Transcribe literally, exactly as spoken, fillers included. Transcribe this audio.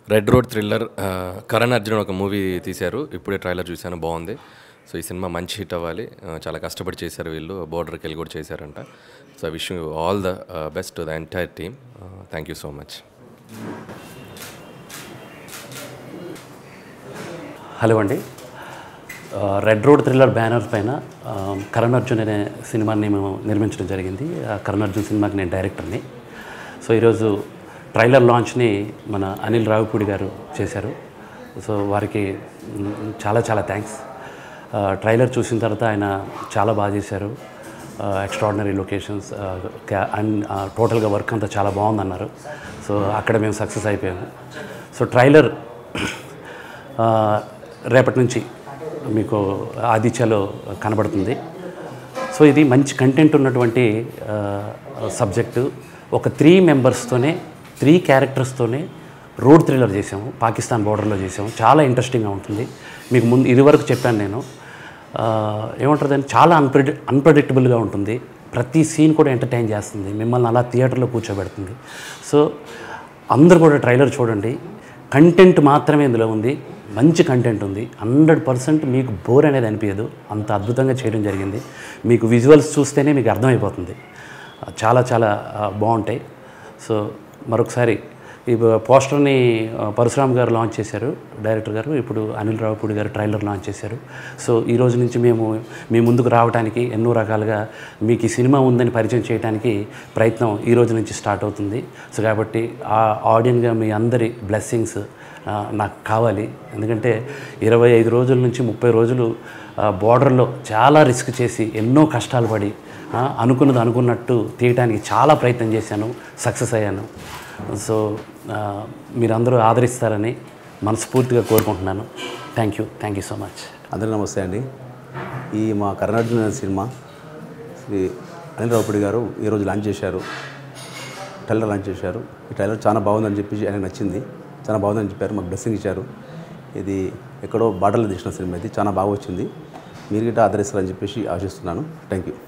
Red road thriller Karan Arjun ఒక movie తీశారు. ఇప్పుడే ట్రైలర్ చూశాను, బాగుంది. సో ఈ సినిమా మంచి హిట్ అవ్వాలి. చాలా కష్టపడి చేశారు వీళ్ళు, బోర్డర్కి వెళ్ళి కూడా చేశారంట. So I wish you all the best to the entire team. Thank you so much. Hello అండి. రెడ్ రోడ్ థ్రిల్లర్ బ్యానర్ పైన కరణ్ అర్జున్ అనే సినిమాని మేము నిర్మించడం జరిగింది. కరణ్ అర్జున్ సినిమాకి నేను డైరెక్టర్ని. సో ఈరోజు ట్రైలర్ లాంచ్ని మన అనిల్ రావిపూడి గారు చేశారు. సో వారికి చాలా చాలా థ్యాంక్స్. ట్రైలర్ చూసిన తర్వాత ఆయన చాలా బాగా చేశారు. ఎక్స్ట్రాడినరీ లొకేషన్స్ అండ్ టోటల్గా వర్క్ అంతా చాలా బాగుందన్నారు. సో అక్కడ మేము సక్సెస్ అయిపోయాము. సో ట్రైలర్ రేపటి నుంచి మీకు ఆదిత్యలో కనబడుతుంది. సో ఇది మంచి కంటెంట్ ఉన్నటువంటి సబ్జెక్టు. ఒక త్రీ మెంబర్స్తోనే త్రీ క్యారెక్టర్స్తోనే రోడ్ థ్రిల్లర్ చేసాము, పాకిస్తాన్ బోర్డర్లో చేసాము. చాలా ఇంట్రెస్టింగ్గా ఉంటుంది. మీకు ముందు ఇదివరకు చెప్పాను నేను, ఏమంటుందని చాలా అన్ప్రెడి అన్ప్రెడిక్టబుల్గా ఉంటుంది. ప్రతి సీన్ కూడా ఎంటర్టైన్ చేస్తుంది, మిమ్మల్ని అలా థియేటర్లో కూర్చోబెడుతుంది. సో అందరూ కూడా ట్రైలర్ చూడండి. కంటెంట్ మాత్రమే ఇందులో ఉంది, మంచి కంటెంట్ ఉంది. హండ్రెడ్ పర్సెంట్ మీకు బోర్ అనేది అనిపించదు, అంత అద్భుతంగా చేయడం జరిగింది. మీకు విజువల్స్ చూస్తేనే మీకు అర్థమైపోతుంది, చాలా చాలా బాగుంటాయి. సో మరొకసారి ఈ పోస్టర్ని పరశురామ్ గారు లాంచ్ చేశారు, డైరెక్టర్ గారు. ఇప్పుడు అనిల్ రావిపూడి గారు ట్రైలర్ లాంచ్ చేశారు. సో ఈ రోజు నుంచి మేము మీ ముందుకు రావడానికి ఎన్నో రకాలుగా మీకు ఈ సినిమా ఉందని పరిచయం చేయడానికి ప్రయత్నం ఈ రోజు నుంచి స్టార్ట్ అవుతుంది. సో కాబట్టి ఆ ఆడియన్గా మీ అందరి బ్లెస్సింగ్స్ నాకు కావాలి. ఎందుకంటే ఇరవై ఐదు రోజుల నుంచి ముప్పై రోజులు బోర్డర్లో చాలా రిస్క్ చేసి ఎన్నో కష్టాలు పడి అనుకున్నది అనుకున్నట్టు తీయడానికి చాలా ప్రయత్నం చేశాను, సక్సెస్ అయ్యాను. సో మీరందరూ ఆదరిస్తారని మనస్ఫూర్తిగా కోరుకుంటున్నాను. Thank you thank you so much. అందరూ నమస్తే అండి. ఈ మా కరణ్ అర్జున్ అనే సినిమా శ్రీ అనిల్ రావిపూడి గారు ఈరోజు లాంచ్ చేశారు, ట్రైలర్ లాంచ్ చేశారు. ఈ ట్రైలర్ చాలా బాగుందని చెప్పి ఆయనకు నచ్చింది, చాలా బాగుందని చెప్పారు, మాకు బ్లెస్సింగ్ ఇచ్చారు. ఇది ఎక్కడో బార్డర్లో తీసిన సినిమా, ఇది చాలా బాగా వచ్చింది. మీరు గిట్ట ఆదరిస్తారని చెప్పేసి ఆశిస్తున్నాను. Thank you.